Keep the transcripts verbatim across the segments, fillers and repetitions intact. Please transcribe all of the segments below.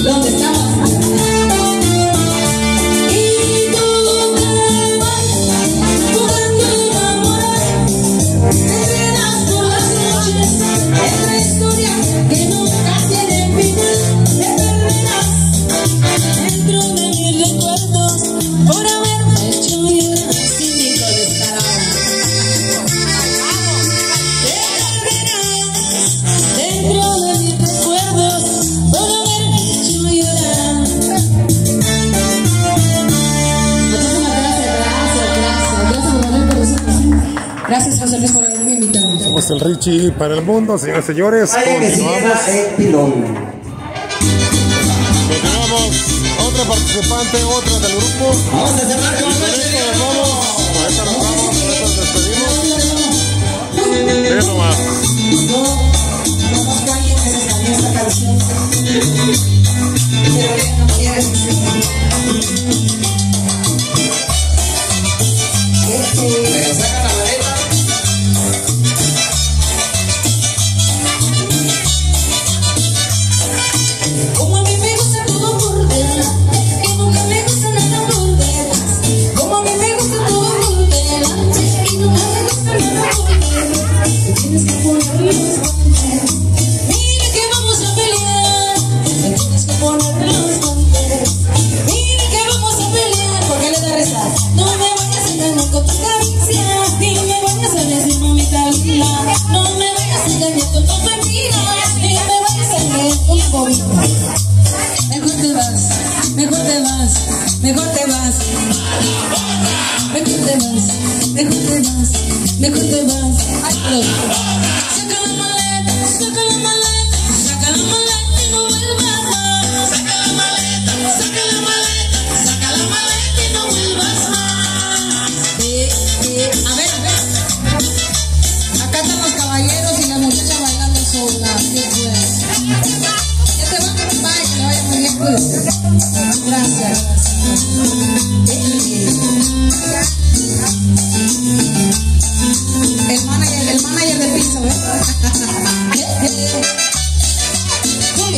¿Dónde estamos? Y tú te vas jugando a enamorar, te quedas por las noches en la historia que nunca tiene final. Te perderás dentro de mis recuerdos por haberme hecho llorar. Cínico descarado. Te perderás dentro de mis recuerdos por haberme hecho llorar. Gracias, José Luis, por haberme invitado. Somos el Richie para el mundo, señores y señores. Continuamos. El pilón. Continuamos. Otra participante, otra del grupo. Vamos a cerrar con Y con esto nos vamos. Ahorita nos vamos, ahorita nos despedimos. Miren nomás. No, no nos callen esta canción. Pero ya no quieres. Pero saca la maleta. Como a mí me gusta todo por detrás, que nunca me gusta nada por detrás. Como a mí me gusta todo por delante, y nunca me gusta nada por detrás. Tú tienes que ponerle los guantes. Mira que vamos a pelear. Tú tienes que ponerle los guantes. Mira que vamos a pelear. ¿Por qué le da rezar? No me vayas a engañar con tus caricias, ni me vayas a decir mamita linda. No me vayas a engañar con tus mentiras, ni me vayas a engañar con la bobita. Mejor te vas, mejor te vas, mejor te vas. Mejor te vas, mejor te vas, mejor te vas. Ay, perdón. Saca la maleta, saca la maleta, saca la maleta y no vuelvas más. Saca la maleta, saca la maleta, saca la maleta y no vuelvas más. Eh, eh, a ver, a ver. Acá están los caballeros y la muchacha bailando sola. Qué bueno. Ya te van a papá y que le vaya muy bien, pues. Gracias, gracias. El manager, el manager de piso, ¿ves? Julia.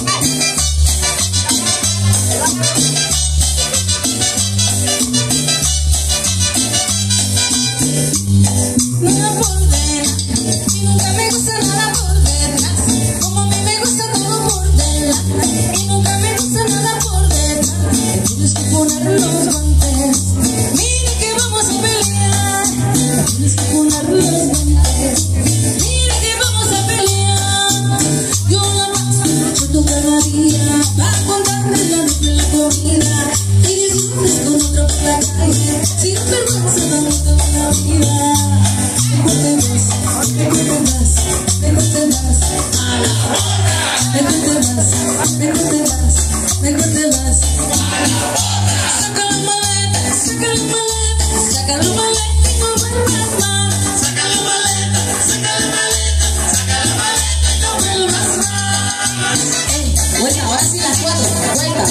Nada por detrás, y nunca me gusta nada por detrás. Como a mí me gusta todo por delante, y nunca me gusta nada por detrás. Te tienes que poner los guantes. Mira que vamos a pelear. Te tienes que poner los guantes. Mira que vamos a pelear. Yo la paso todo cada día para contarme la noche de la comida. Y disfrutes con otro por la calle, sin vergüenza dando toda la vida. Mejor te vas, mejor te vas, mejor te vas. Mejor te vas, mejor te vas, mejor te vas. Saca la maleta, saca la maleta, saca la maleta y no vuelvas más. Saca la maleta, saca la maleta, saca la maleta y no vuelvas más. Ey, vuelta, ahora sí las cuatro, vuelta.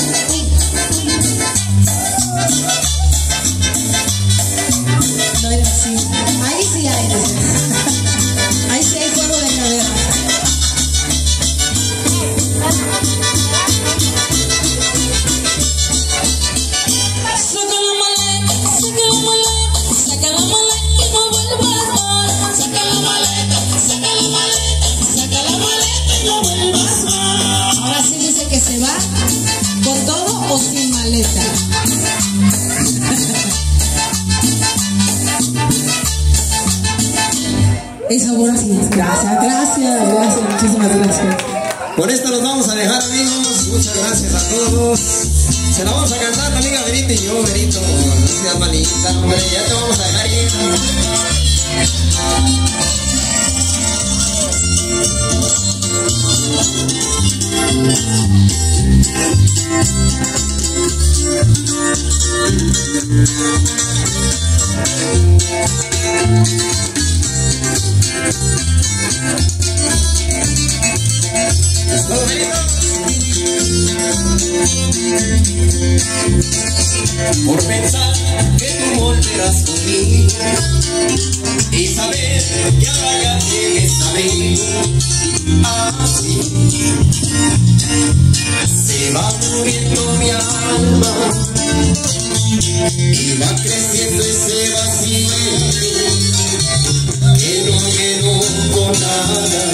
No era así. Ahí sí hay. Ahí sí hay juego de cadera. Saca la maleta, saca la maleta, saca la maleta y no vuelvas más. Saca la maleta, saca la maleta, saca la maleta y no vuelvas más. Ahora sí dice que se va con todo o sin maleta. Eso, ahora sí. Gracias, gracias, gracias, muchísimas gracias. Por esto nos vamos a dejar, amigos. Muchas gracias a todos. Se la vamos a cantar la amiga Berito y yo, Berito. No seas malita, hombre, ya te vamos a dejar ir. ¿Es todo, Berito? Por pensar que tú volverás conmigo y saber que ahora ya tienes abrigo, así se va muriendo mi alma y va creciendo ese vacío que no lleno con nada.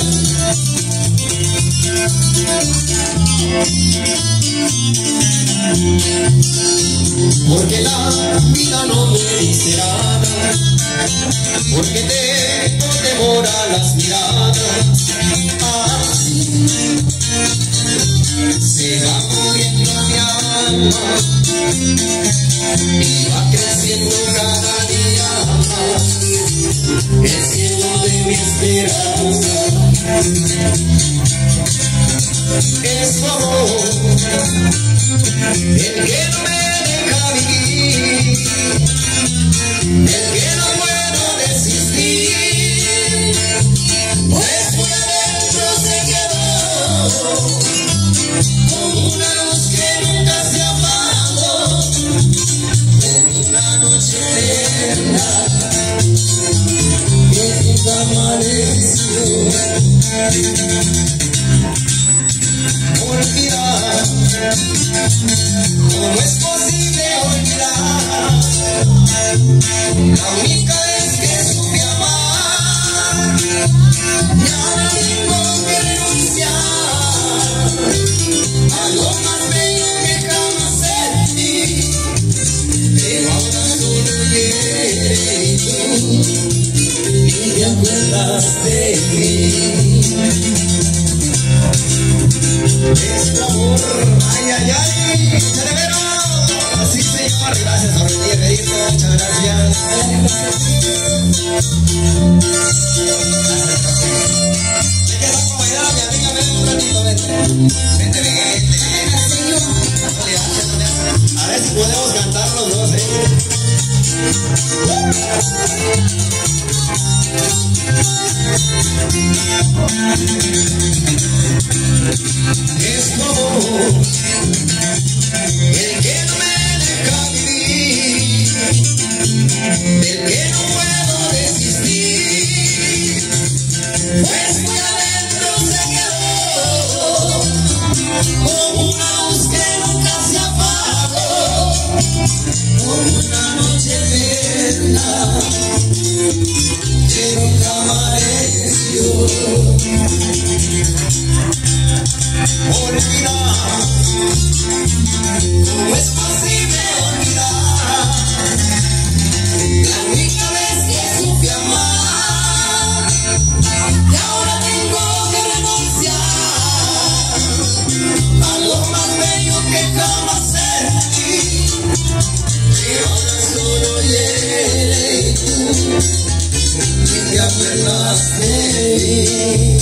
Porque la vida no me dice nada, porque tengo temor a las miradas. Así se va muriendo mi alma y va creciendo cada día más el cielo de mi esperanza. Es tu amor el que no me deja vivir, el que no puedo desistir, pues muy adentro se quedó como una luz que nunca se apagó, como una noche eterna que nunca amaneció. Olvidar, ¿cómo es posible olvidar? La única vez que supe amar, y ahora tengo que renunciar a lo más bello que jamás sentí, pero ahora solo eres tú y te acuerdas de mí. Es tu amor, ay, ay, ay, Cerebero. Sí, señor, gracias por venir, Berito, muchas gracias. ¿Me quieres acompañar a mi amiga? Ven un ratito, vente. Vente, vente. A ver si podemos cantar los dos, eh. Es tu amor el que no me deja vivir, del que no puedo desistir, pues muy adentro se quedó como una luz que nunca se apagó, como una noche eterna que nunca amaneció. Olvidar, ¿cómo es posible olvidar? La única vez que supe amar, y ahora tengo que renunciar a lo más bello que jamás sentí, y ahora solo eres tú y te acuerdas de mí.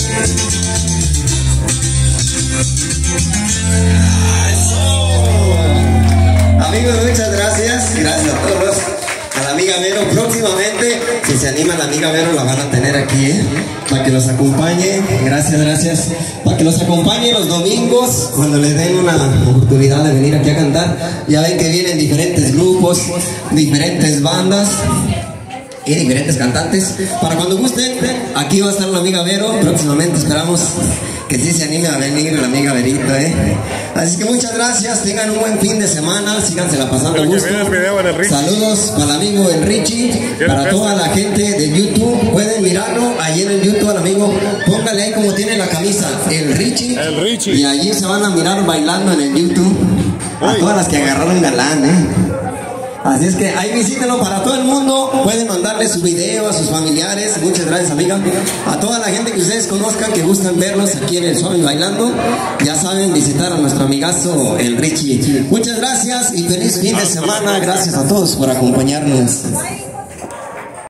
Amigos, muchas gracias, gracias a todos. A la amiga Vero, próximamente, si se anima la amiga Vero, la van a tener aquí, ¿eh? Para que los acompañe, gracias, gracias. Para que los acompañe los domingos, cuando les den una oportunidad de venir aquí a cantar. Ya ven que vienen diferentes grupos, diferentes bandas y diferentes cantantes. Para cuando gusten, aquí va a estar la amiga Vero, próximamente esperamos que sí se anime a venir la amiga Verito, ¿eh? Así que muchas gracias, tengan un buen fin de semana, sígansela pasando a gusto. Saludos para el amigo el Richie, para toda la gente de YouTube, pueden mirarlo ahí en el YouTube al amigo, póngale ahí como tiene la camisa, el Richie, el Richie. Y allí se van a mirar bailando en el YouTube, a todas las que agarraron galán, ¿eh? Así es que ahí visítenlo para todo el mundo. Pueden mandarle su video a sus familiares. Muchas gracias, amiga. A toda la gente que ustedes conozcan, que gustan verlos aquí en el Suave Bailando, ya saben visitar a nuestro amigazo el Richie. Muchas gracias y feliz fin de semana. Gracias a todos por acompañarnos.